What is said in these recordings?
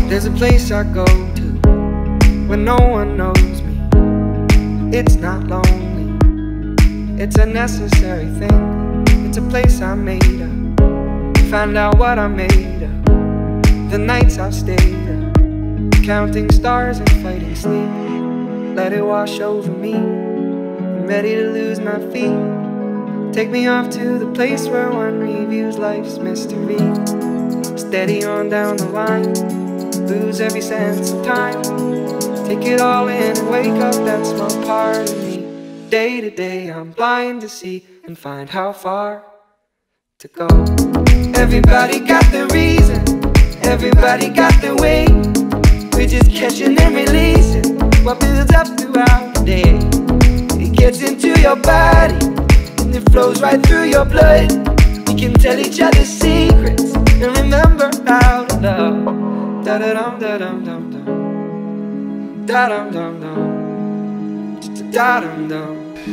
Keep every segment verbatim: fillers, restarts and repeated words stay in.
There's a place I go to when no one knows me. It's not lonely, it's a necessary thing. It's a place I made up, find out what I made of. The nights I've stayed up, counting stars and fighting sleep. Let it wash over me, I'm ready to lose my feet. Take me off to the place where one reviews life's mystery. Steady on down the line, lose every sense of time. Take it all in and wake up that small part of me. Day to day I'm blind to see and find how far to go. Everybody got their reason, everybody got their way. We're just catching and releasing what builds up throughout the day. It gets into your body and it flows right through your blood. We can tell each other secrets and remember how to love. Da-da-dum, da-dum, dum, dum. Da-dum, dum, dum. Da-dum, dum.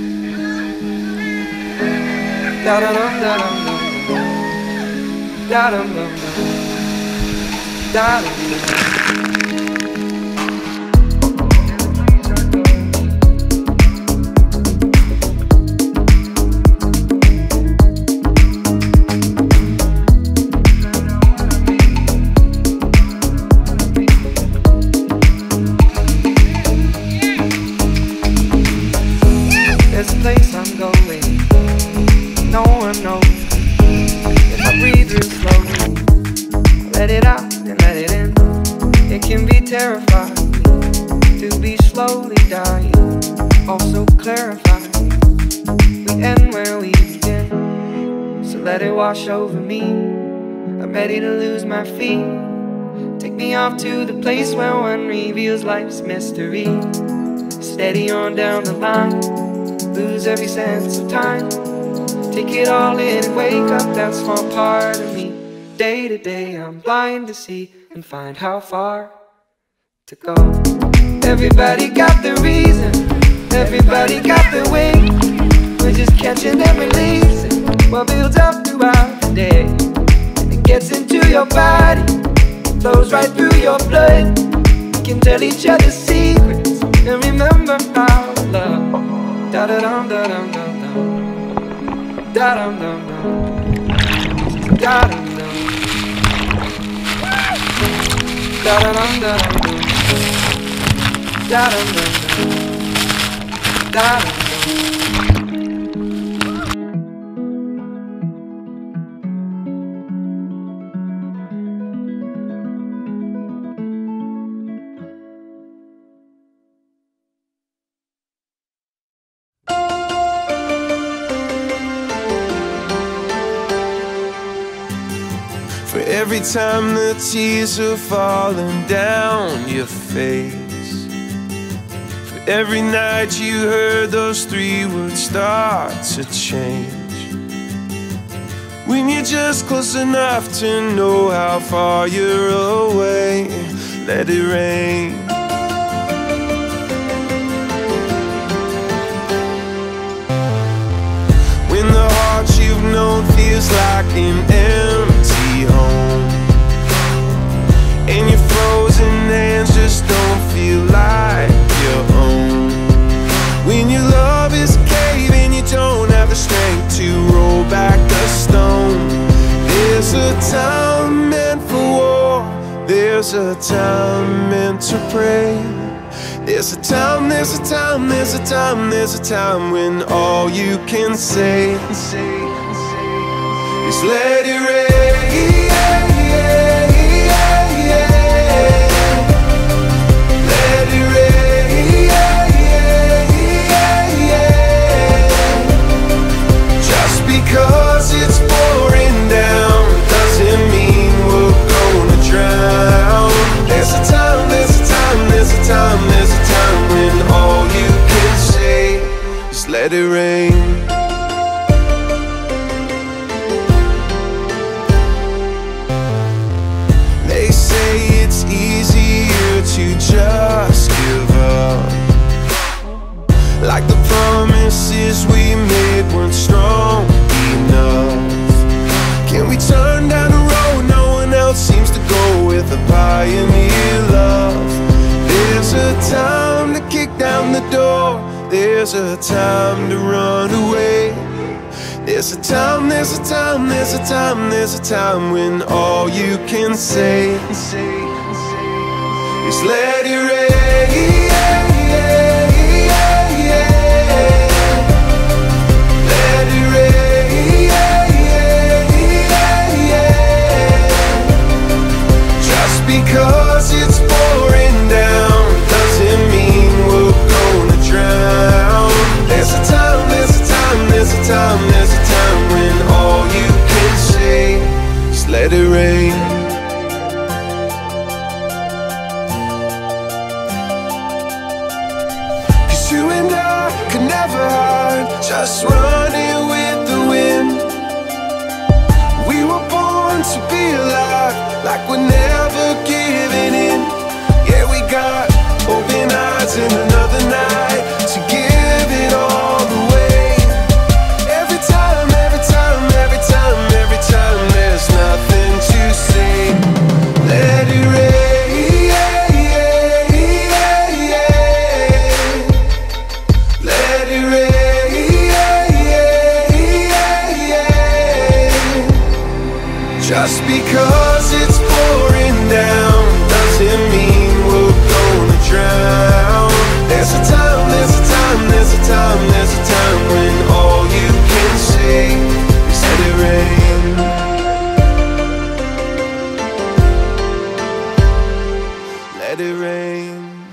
Da-da-dum, da-dum, dum. Da-dum, dum, dum. Da-dum, dum. There's a place I'm going, no one knows. If I breathe real slowly, let it out and let it in. It can be terrifying to be slowly dying, also clarifying. We end where we begin, so let it wash over me. I'm ready to lose my feet. Take me off to the place where one reveals life's mystery. Steady on down the line, lose every sense of time. Take it all in and wake up that small part of me. Day to day I'm blind to see and find how far to go. Everybody got their reason, everybody got their way. We're just catching and releasing what builds up throughout the day. And it gets into your body, it flows right through your blood. We can tell each other secrets and remember how to love. Da-da-dum, da-dum, dum, dum. Da-dum, dum, dum. Da-dum, dum. Da-da-dum, da-dum, dum. Da-dum, dum, dum. Da-dum, dum. Every time the tears are falling down your face, for every night you heard those three words start to change, when you're just close enough to know how far you're away, let it rain. When the heart you've known feels like an empty home, and your frozen hands just don't feel like your own. When your love is a cave and you don't have the strength to roll back the stone. There's a time meant for war, there's a time meant to pray. There's a time, there's a time, there's a time, there's a time when all you can say is let it rain. Because it's pouring down doesn't mean we're gonna drown. There's a time, there's a time, there's a time, there's a time when all you can say is let it rain. there's a time to run away. There's a time, there's a time, there's a time, there's a time when all you can say is let it rain. Let it rain. Just because it's pouring down doesn't mean we're gonna drown. There's a time, there's a time, there's a time, there's a time when all you can say is let it rain. Cause you and I could never hide, just running with the wind. We were born to be alive, like we're never giving in. Yeah, we got open eyes and another night to give it all away. Every time, every time, every time, every time, there's nothing to say. Let it rain. Let it rain. Just because it's pouring down doesn't mean we're gonna drown. There's a time, there's a time, there's a time, there's a time when all you can say is let it rain. Let it rain.